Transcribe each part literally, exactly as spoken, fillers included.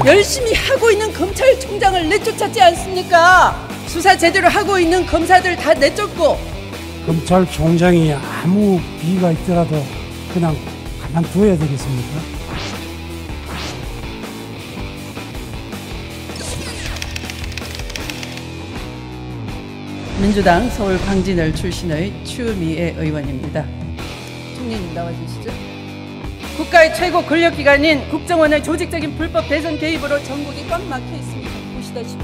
열심히 하고 있는 검찰총장을 내쫓았지 않습니까? 수사 제대로 하고 있는 검사들 다 내쫓고. 검찰총장이 아무 비위가 있더라도 그냥 가만둬야 되겠습니까? 민주당 서울 광진을 출신의 추미애 의원입니다. 총리님 나와주시죠. 국가의 최고 권력기관인 국정원의 조직적인 불법 대선 개입으로 전국이 꽉 막혀 있습니다. 보시다시피.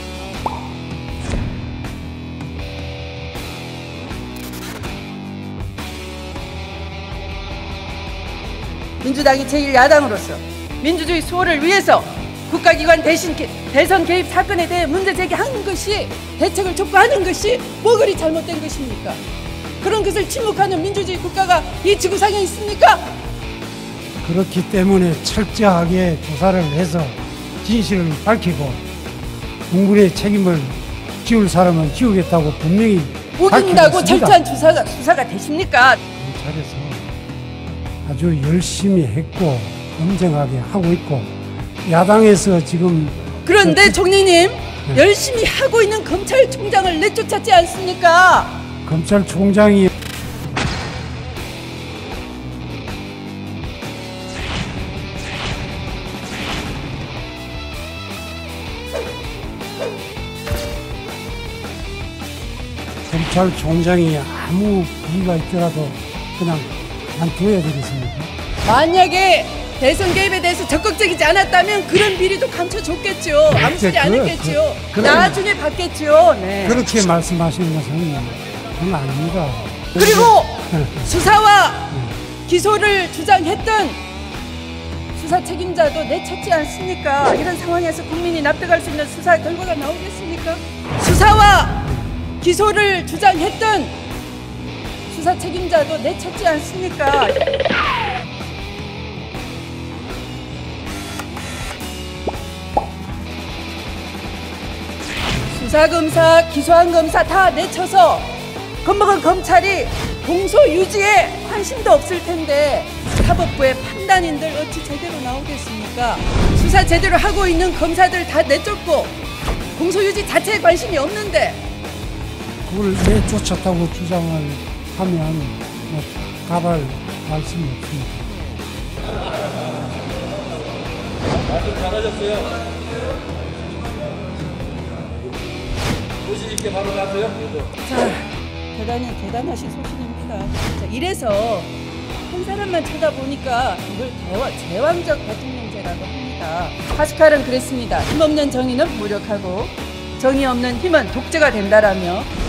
민주당이 제일 야당으로서 민주주의 수호를 위해서 국가기관 대신 개, 대선 개입 사건에 대해 문제 제기하는 것이, 대책을 촉구하는 것이 뭐 그리 잘못된 것입니까? 그런 것을 침묵하는 민주주의 국가가 이 지구상에 있습니까? 그렇기 때문에 철저하게 조사를 해서 진실을 밝히고 국민의 책임을 지울 사람은 지우겠다고 분명히 우긴다고 철저한 수사가, 수사가 되십니까? 검찰에서 아주 열심히 했고 엄정하게 하고 있고, 야당에서 지금 그런데 총리님, 네. 열심히 하고 있는 검찰총장을 내쫓았지 않습니까? 검찰총장이 검찰총장이 아무 비위가 있더라도 그냥 가만둬야 되겠습니까? 만약에 대선 개입에 대해서 적극적이지 않았다면 그런 비리도 감춰줬겠죠. 아무 소리 안 했겠죠. 그, 나중에 받겠죠. 네. 그렇게 말씀하시는 것은 그건 아닙니다. 그리고 수사와 기소를 주장했던 수사 책임자도 내쳤지 않습니까? 이런 상황에서 국민이 납득할 수 있는 수사 결과가 나오겠습니까? 수사와 기소를 주장했던 수사 책임자도 내쳤지 않습니까? 수사검사, 기소한 검사 다 내쳐서 겁먹은 검찰이 공소 유지에 관심도 없을 텐데 사법부의 판단인들 어찌 제대로 나오겠습니까? 수사 제대로 하고 있는 검사들 다 내쫓고 공소 유지 자체에 관심이 없는데 그걸 내쫓았다고 주장을 하면 뭐 가발 말씀이 없습니다. 말씀 잘하셨어요. 소신 있게 바로 나서요. 자, 대단히 대단하신 소신입니다. 자, 이래서 한 사람만 쳐다보니까 이걸 대화, 제왕적 대통령제라고 합니다. 파스칼은 그랬습니다. 힘없는 정의는 무력하고 정의 없는 힘은 독재가 된다라며